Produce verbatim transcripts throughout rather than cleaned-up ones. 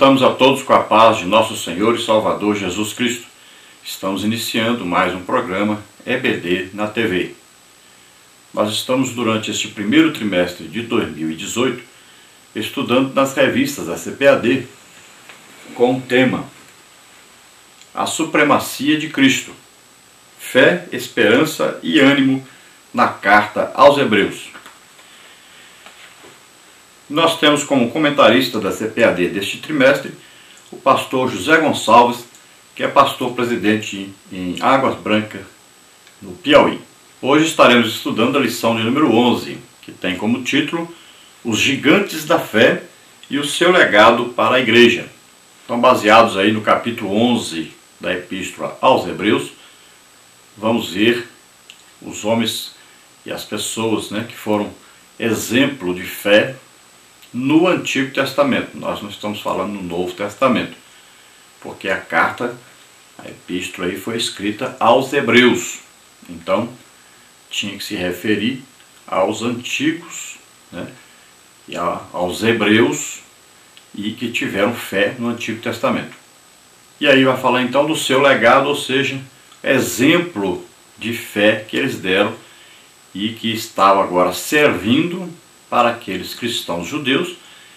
Cumprimentamos a todos com a paz de nosso Senhor e Salvador Jesus Cristo. Estamos iniciando mais um programa E B D na T V. Nós estamos durante este primeiro trimestre de dois mil e dezoito estudando nas revistas da C P A D com o tema A Supremacia de Cristo, Fé, Esperança e Ânimo na Carta aos Hebreus. Nós temos como comentarista da C P A D deste trimestre o pastor José Gonçalves, que é pastor presidente em Águas Brancas, no Piauí. Hoje estaremos estudando a lição de número onze, que tem como título Os Gigantes da Fé e o seu legado para a Igreja. Então, baseados aí no capítulo onze da Epístola aos Hebreus, vamos ver os homens e as pessoas, né, que foram exemplo de fé no Antigo Testamento. Nós não estamos falando no Novo Testamento, porque a carta, a epístola aí foi escrita aos Hebreus. Então, tinha que se referir aos antigos, né, e a, aos hebreus e que tiveram fé no Antigo Testamento. E aí vai falar então do seu legado, ou seja, exemplo de fé que eles deram e que estava agora servindo para aqueles cristãos judeus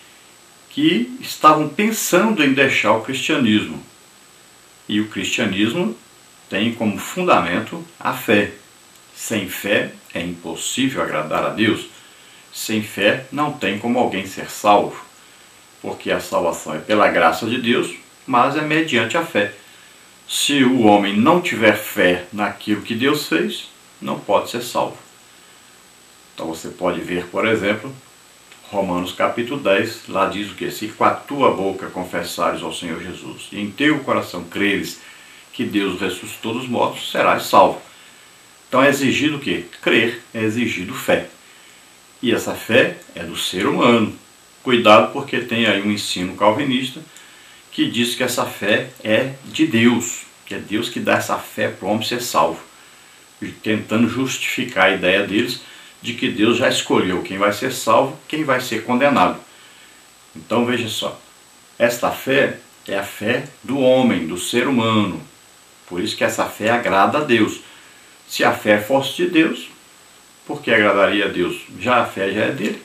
que estavam pensando em deixar o cristianismo. E o cristianismo tem como fundamento a fé. Sem fé é impossível agradar a Deus. Sem fé não tem como alguém ser salvo, porque a salvação é pela graça de Deus, mas é mediante a fé. Se o homem não tiver fé naquilo que Deus fez, não pode ser salvo. Então você pode ver, por exemplo, Romanos capítulo dez, lá diz o que? Se com a tua boca confessares ao Senhor Jesus e em teu coração creres que Deus ressuscitou dos mortos, serás salvo. Então é exigido o quê? Crer, é exigido fé. E essa fé é do ser humano. Cuidado, porque tem aí um ensino calvinista que diz que essa fé é de Deus, que é Deus que dá essa fé para o homem ser salvo, tentando justificar a ideia deles de que Deus já escolheu quem vai ser salvo, quem vai ser condenado. Então veja só, esta fé é a fé do homem, do ser humano. Por isso que essa fé agrada a Deus. Se a fé fosse de Deus, por que agradaria a Deus? Já a fé já é dele.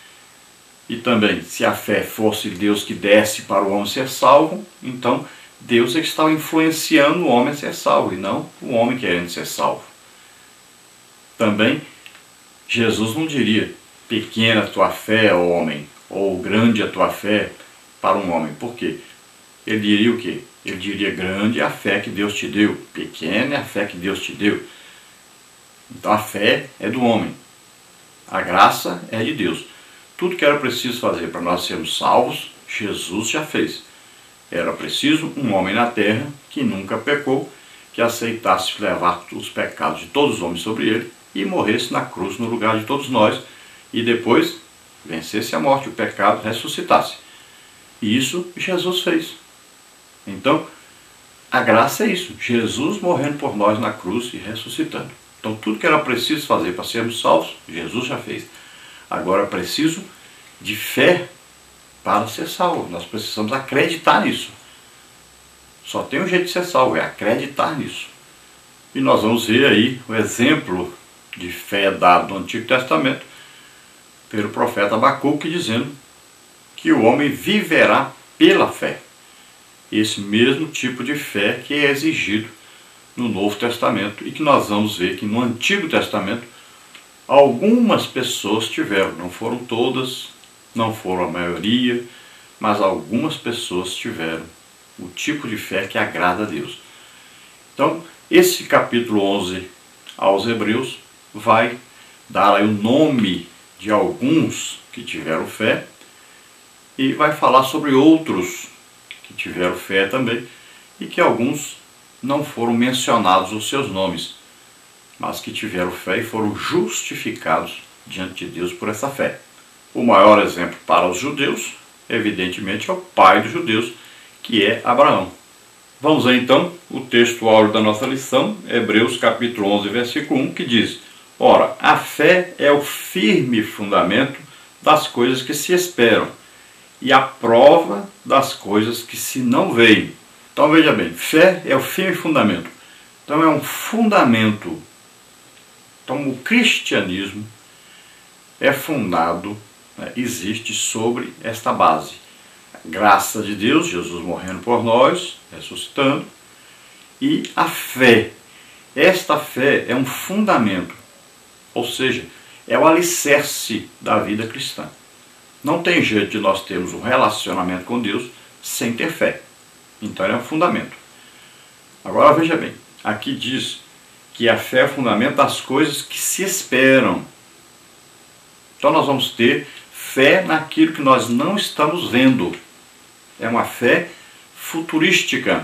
E também, se a fé fosse Deus que desse para o homem ser salvo, então Deus é que estava influenciando o homem a ser salvo, e não o homem querendo ser salvo. Também, Jesus não diria, pequena a tua fé, ó homem, ou grande a tua fé para um homem. Por quê? Ele diria o quê? Ele diria, grande é a fé que Deus te deu, pequena é a fé que Deus te deu. Então a fé é do homem, a graça é de Deus. Tudo que era preciso fazer para nós sermos salvos, Jesus já fez. Era preciso um homem na terra que nunca pecou, que aceitasse levar os pecados de todos os homens sobre ele e morresse na cruz no lugar de todos nós, e depois vencesse a morte, o pecado, ressuscitasse. E isso Jesus fez. Então, a graça é isso, Jesus morrendo por nós na cruz e ressuscitando. Então, tudo que era preciso fazer para sermos salvos, Jesus já fez. Agora é preciso de fé para ser salvo. Nós precisamos acreditar nisso. Só tem um jeito de ser salvo, é acreditar nisso. E nós vamos ver aí o exemplo de fé dado no Antigo Testamento pelo profeta Abacuque, dizendo que o homem viverá pela fé. Esse mesmo tipo de fé que é exigido no Novo Testamento e que nós vamos ver que no Antigo Testamento algumas pessoas tiveram, não foram todas, não foram a maioria, mas algumas pessoas tiveram o tipo de fé que agrada a Deus. Então, esse capítulo onze aos Hebreus vai dar aí o nome de alguns que tiveram fé e vai falar sobre outros que tiveram fé também e que alguns não foram mencionados os seus nomes, mas que tiveram fé e foram justificados diante de Deus por essa fé. O maior exemplo para os judeus, evidentemente, é o pai dos judeus, que é Abraão. Vamos ver então o texto áureo da nossa lição, Hebreus capítulo onze, versículo um, que diz: Ora, a fé é o firme fundamento das coisas que se esperam e a prova das coisas que se não veem. Então veja bem, fé é o firme fundamento. Então é um fundamento. Então o cristianismo é fundado, né, existe sobre esta base. A graça de Deus, Jesus morrendo por nós, ressuscitando, e a fé. Esta fé é um fundamento, ou seja, é o alicerce da vida cristã. Não tem jeito de nós termos um relacionamento com Deus sem ter fé. Então é um fundamento. Agora veja bem, aqui diz que a fé é o fundamento das coisas que se esperam. Então nós vamos ter fé naquilo que nós não estamos vendo. É uma fé futurística.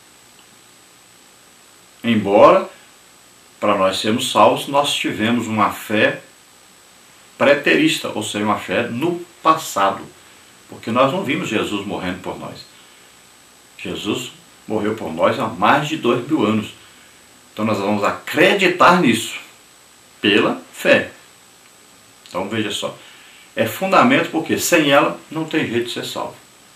Embora, para nós sermos salvos, nós tivemos uma fé preterista, ou seja, uma fé no passado. Porque nós não vimos Jesus morrendo por nós. Jesus morreu por nós há mais de dois mil anos. Então nós vamos acreditar nisso, pela fé. Então veja só, é fundamento porque sem ela não tem jeito de ser salvo.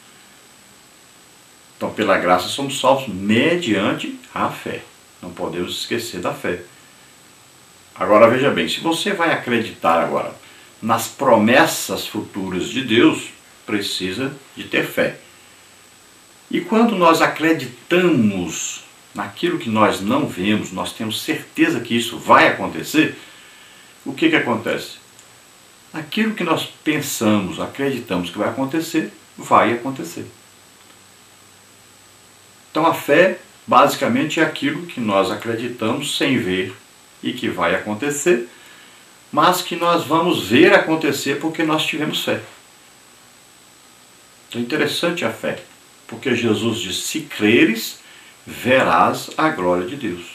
Então pela graça somos salvos mediante a fé. Não podemos esquecer da fé. Agora veja bem, se você vai acreditar agora nas promessas futuras de Deus, precisa de ter fé. E quando nós acreditamos naquilo que nós não vemos, nós temos certeza que isso vai acontecer, o que que acontece? Aquilo que nós pensamos, acreditamos que vai acontecer, vai acontecer. Então a fé, basicamente, é aquilo que nós acreditamos sem ver e que vai acontecer, mas que nós vamos ver acontecer porque nós tivemos fé. Então é interessante a fé, porque Jesus diz, se creres, verás a glória de Deus.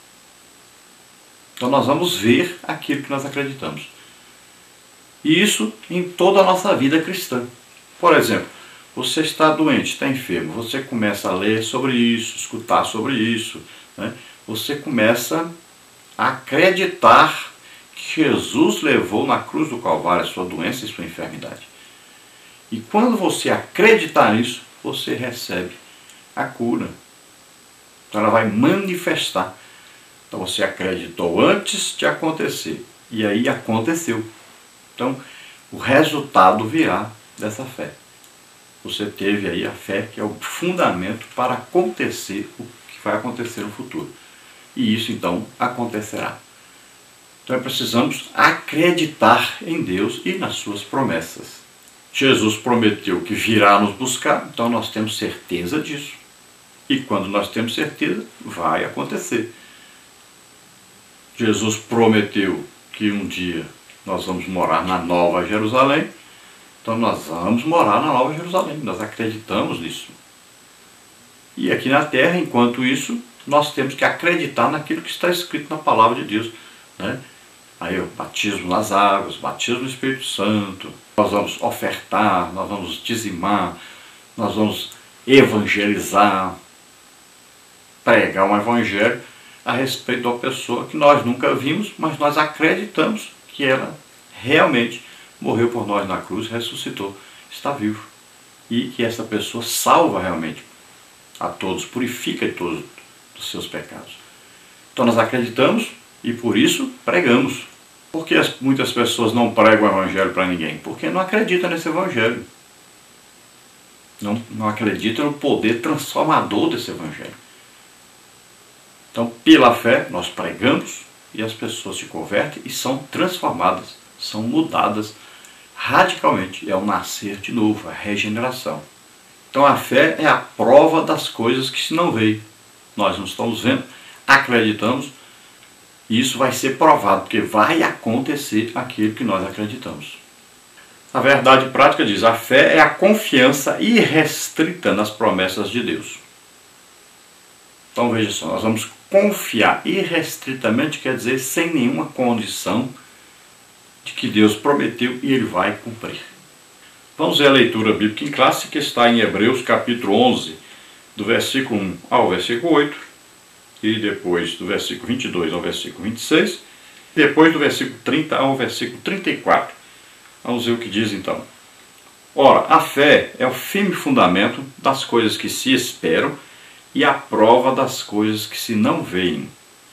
Então nós vamos ver aquilo que nós acreditamos. E isso em toda a nossa vida cristã. Por exemplo, você está doente, está enfermo, você começa a ler sobre isso, escutar sobre isso, né? Você começa a acreditar que Jesus levou na cruz do Calvário a sua doença e sua enfermidade. E quando você acreditar nisso, você recebe a cura. Então ela vai manifestar. Então você acreditou antes de acontecer. E aí aconteceu. Então o resultado virá dessa fé. Você teve aí a fé que é o fundamento para acontecer o que vai acontecer no futuro. E isso então acontecerá. Então precisamos acreditar em Deus e nas suas promessas. Jesus prometeu que virá nos buscar, então nós temos certeza disso. E quando nós temos certeza, vai acontecer. Jesus prometeu que um dia nós vamos morar na Nova Jerusalém, então nós vamos morar na Nova Jerusalém, nós acreditamos nisso. E aqui na terra, enquanto isso, nós temos que acreditar naquilo que está escrito na palavra de Deus, né? Aí o batismo nas águas, batismo no Espírito Santo, nós vamos ofertar, nós vamos dizimar, nós vamos evangelizar, pregar um evangelho a respeito de uma pessoa que nós nunca vimos, mas nós acreditamos que ela realmente morreu por nós na cruz, ressuscitou, está vivo. E que essa pessoa salva realmente a todos, purifica todos dos seus pecados. Então nós acreditamos e por isso pregamos. Por que as, muitas pessoas não pregam o evangelho para ninguém? Porque não acreditam nesse evangelho. Não, não acreditam no poder transformador desse evangelho. Então, pela fé, nós pregamos e as pessoas se convertem e são transformadas, são mudadas radicalmente. É o nascer de novo, a regeneração. Então a fé é a prova das coisas que se não veem. Nós não estamos vendo, acreditamos, e isso vai ser provado, porque vai acontecer aquilo que nós acreditamos. A verdade prática diz, a fé é a confiança irrestrita nas promessas de Deus. Então veja só, nós vamos confiar irrestritamente, quer dizer, sem nenhuma condição de que Deus prometeu e Ele vai cumprir. Vamos ver a leitura bíblica em classe, que está em Hebreus capítulo onze, do versículo um ao versículo oito, e depois do versículo vinte e dois ao versículo vinte e seis, e depois do versículo trinta ao versículo trinta e quatro. Vamos ver o que diz então. Ora, a fé é o firme fundamento das coisas que se esperam e a prova das coisas que se não veem.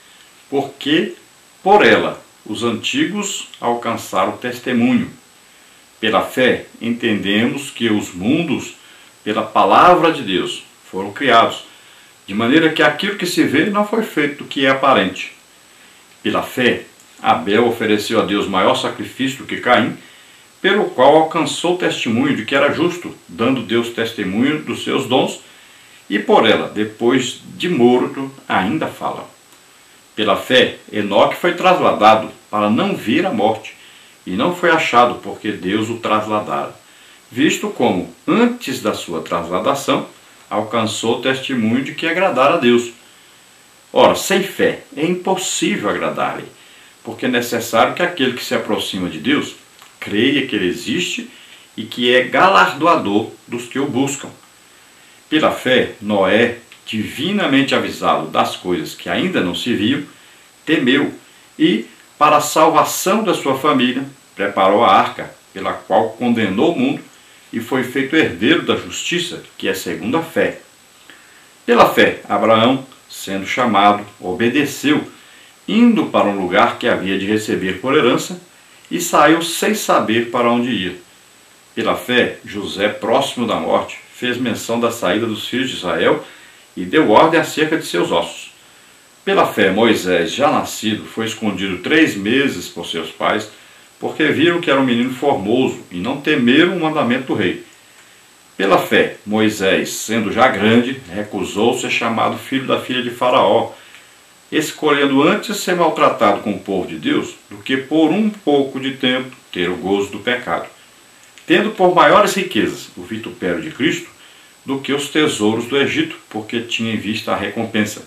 Porque, por ela, os antigos alcançaram testemunho. Pela fé, entendemos que os mundos, pela palavra de Deus, foram criados, de maneira que aquilo que se vê não foi feito do que é aparente. Pela fé, Abel ofereceu a Deus maior sacrifício do que Caim, pelo qual alcançou testemunho de que era justo, dando Deus testemunho dos seus dons, e por ela, depois de morto, ainda fala. Pela fé, Enoque foi trasladado para não vir a morte, e não foi achado porque Deus o trasladara, visto como, antes da sua trasladação, alcançou testemunho de que agradara a Deus. Ora, sem fé é impossível agradar-lhe, porque é necessário que aquele que se aproxima de Deus creia que ele existe e que é galardoador dos que o buscam. Pela fé, Noé, divinamente avisado das coisas que ainda não se viam, temeu e, para a salvação da sua família, preparou a arca, pela qual condenou o mundo e foi feito herdeiro da justiça, que é segundo a fé. Pela fé, Abraão, sendo chamado, obedeceu, indo para um lugar que havia de receber por herança, e saiu sem saber para onde ia. Pela fé, José, próximo da morte, fez menção da saída dos filhos de Israel e deu ordem acerca de seus ossos. Pela fé, Moisés, já nascido, foi escondido três meses por seus pais, porque viram que era um menino formoso e não temeram o mandamento do rei. Pela fé, Moisés, sendo já grande, recusou ser chamado filho da filha de Faraó, escolhendo antes ser maltratado com o povo de Deus do que por um pouco de tempo ter o gozo do pecado, tendo por maiores riquezas o vitupério de Cristo do que os tesouros do Egito, porque tinha em vista a recompensa.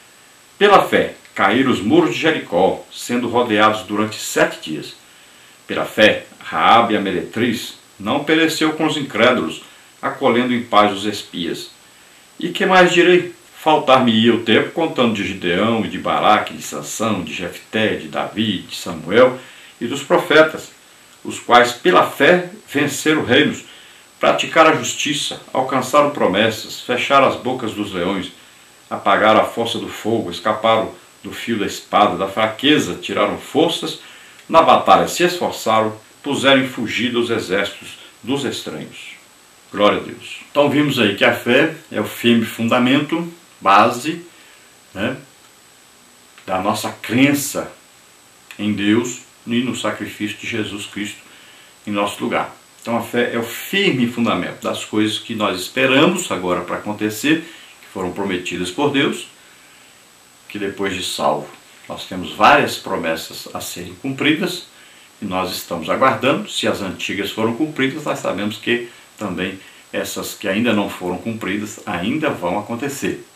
Pela fé, caíram os muros de Jericó, sendo rodeados durante sete dias. Pela fé, Raabe a meretriz não pereceu com os incrédulos, acolhendo em paz os espias. E que mais direi? Faltar-me-ia o tempo contando de Gideão e de Baraque, de Sansão, de Jefté, de Davi, de Samuel e dos profetas, os quais pela fé venceram reinos, praticaram a justiça, alcançaram promessas, fecharam as bocas dos leões, apagaram a força do fogo, escaparam do fio da espada, da fraqueza, tiraram forças, na batalha se esforçaram, puseram em fugida os exércitos dos estranhos. Glória a Deus. Então vimos aí que a fé é o firme fundamento, base, né, da nossa crença em Deus e no sacrifício de Jesus Cristo em nosso lugar. Então a fé é o firme fundamento das coisas que nós esperamos agora para acontecer, que foram prometidas por Deus, que depois de salvo nós temos várias promessas a serem cumpridas e nós estamos aguardando. Se as antigas foram cumpridas, nós sabemos que também essas que ainda não foram cumpridas ainda vão acontecer.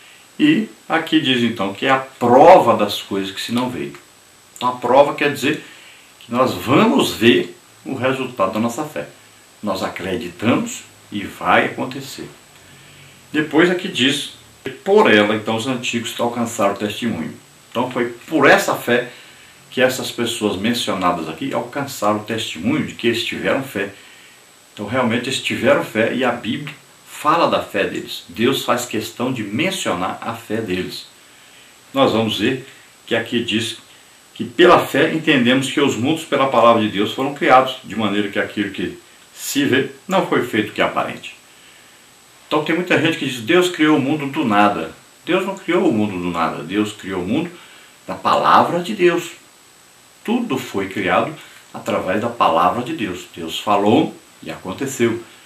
E aqui diz então que é a prova das coisas que se não veem. Então a prova quer dizer que nós vamos ver o resultado da nossa fé. Nós acreditamos e vai acontecer. Depois aqui diz que por ela então os antigos alcançaram o testemunho. Então foi por essa fé que essas pessoas mencionadas aqui alcançaram o testemunho de que eles tiveram fé. Então realmente eles tiveram fé e a Bíblia fala da fé deles. Deus faz questão de mencionar a fé deles. Nós vamos ver que aqui diz que pela fé entendemos que os mundos pela palavra de Deus foram criados, de maneira que aquilo que se vê não foi feito que é aparente. Então tem muita gente que diz Deus criou o mundo do nada. Deus não criou o mundo do nada. Deus criou o mundo da palavra de Deus. Tudo foi criado através da palavra de Deus. Deus falou e aconteceu.